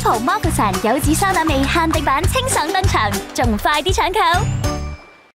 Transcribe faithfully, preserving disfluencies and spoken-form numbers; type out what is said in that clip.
泡 Marco 神柚子沙打味限定版清爽登場，仲快啲搶購！